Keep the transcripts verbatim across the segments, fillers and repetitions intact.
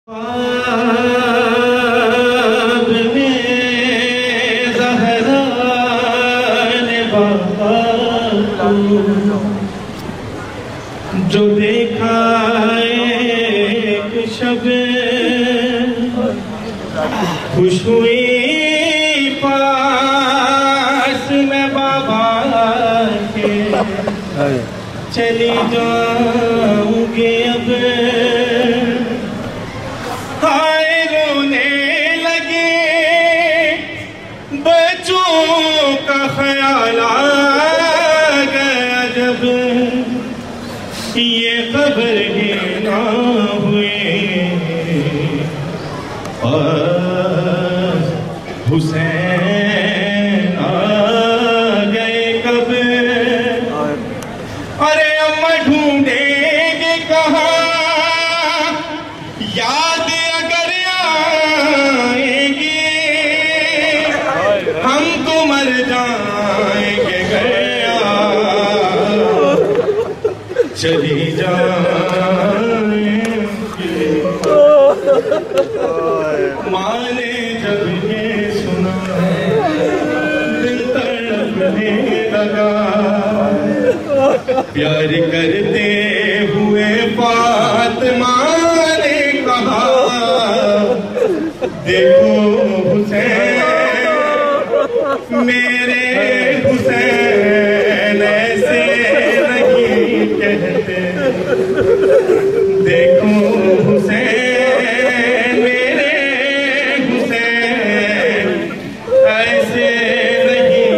जो देखा एक शब खुश हुई पास में बाबा के, चली जाऊंगी अब हाय रोने लगे बच्चों का ख्याल आ गया जब ये खबर ही ना हुई और हुसैन आ गए कब। अरे अम्मा ढूंढेंगे कहाँ याद अगर आएंगे हम तो मर जाएंगे गया चली जाएंगे। माँ ने जब ये सुना दिल तड़पने लगा, प्यार करते हुए फातिमा ने कहा देखो हुसैन मेरे हुसैन ऐसे नहीं कहते, देखो हुसैन मेरे हुसैन ऐसे नहीं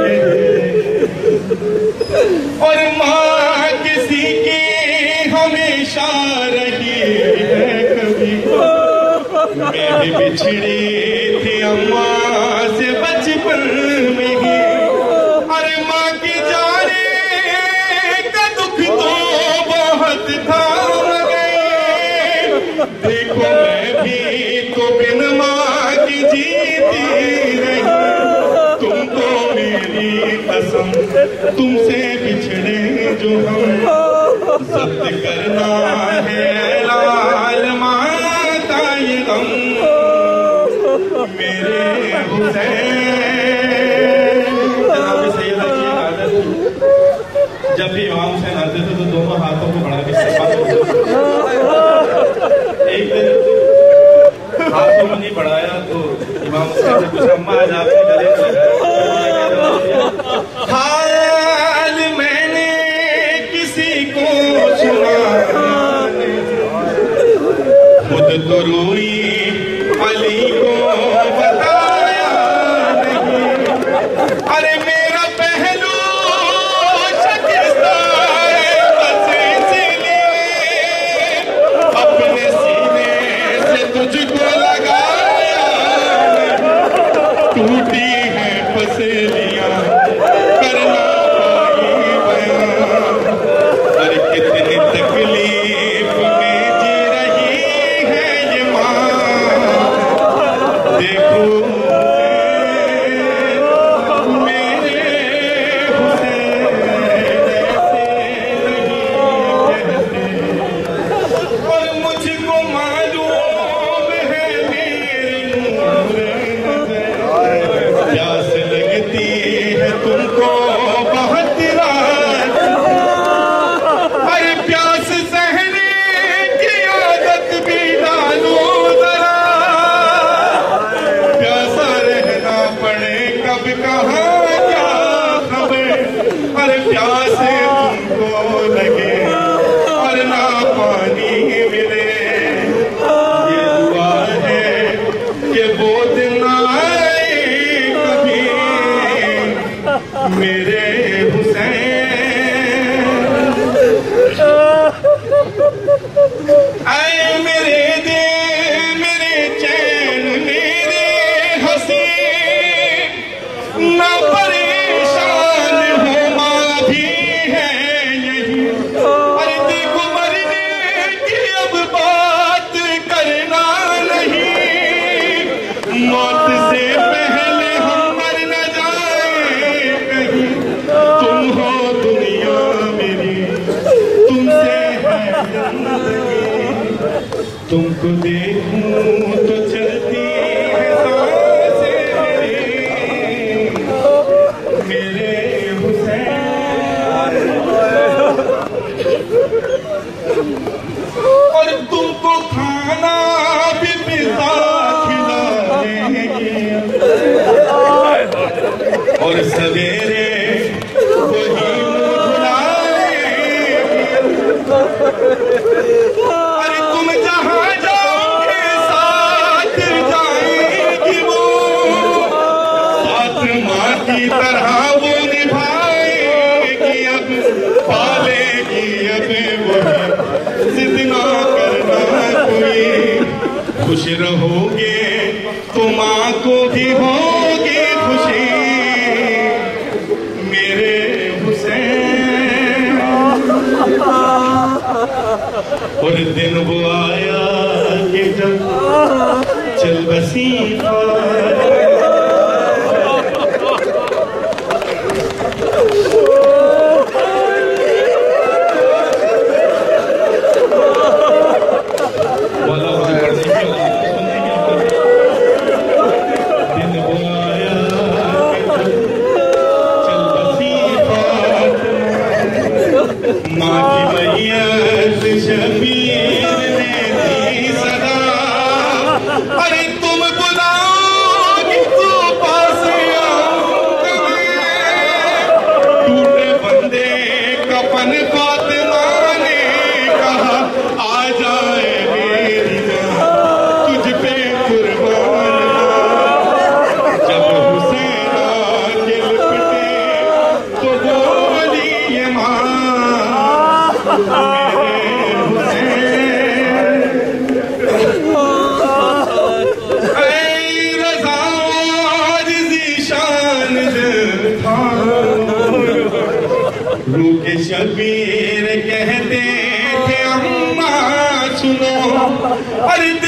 कहते। और माँ किसी की हमेशा रही है कभी, मैं भी बिछड़ी थी अम्मा से बचपन में ही। अरे माँ की जाने का दुख तो बहुत था गए, देखो मैं भी तो बिन माँ की जीती रही। तुमको मेरी कसम तुमसे बिछड़े जो हम जब्त करना है लाल माता ये गम मेरे हुसैन। जनाब सैयद की आदत जब भी इमाम हुसैन आते थे तो दोनों हाथों को बढ़ा के एक दिन हाथों में नहीं बढ़ाया तो इमाम हुसैन ने पूछा अम्मा आज आपने गले में लगाया हाल मैंने किसी को सुना खुद तो रोई अली को बताया नहीं। अरे मेरा पहलू शिकस्ता है बस इसलिए अपने सीने से तुझको लगाया टूटी है पसलियां करना पाई बयान। अरे कितनी तकलीफ में जी रही है ये माँ, देखो मेरे तुझको देखूं तो चलती है सांसें मेरे हुसैन, और तुमको खाना भी पिता खिलाएंगे और सवेरे वही अरे तुम जहाँ जाओगे साथ जाएगी वो, साथ माँ की तरह वो निभाएगी, अब पालेगी अब वही, जिद ना करना कोई, खुश रहोगे तो माँ को भी होगी खुशी मेरे हुसैन। और दिन वो आया कि जब चल बसी माँ की मैयत शबीर ने दी सदा, अरे तुम बुलाओगी तो पास आऊंगा मैं, टूटे बंदे कफन फातिमा ने कहा आ जाए मेरी माँ तुझ पे कुर्बान, जब हुसैन आके लिपटे तो बोली ये माँ रूके शबीर कहते थे अम्मा सुनो, अरे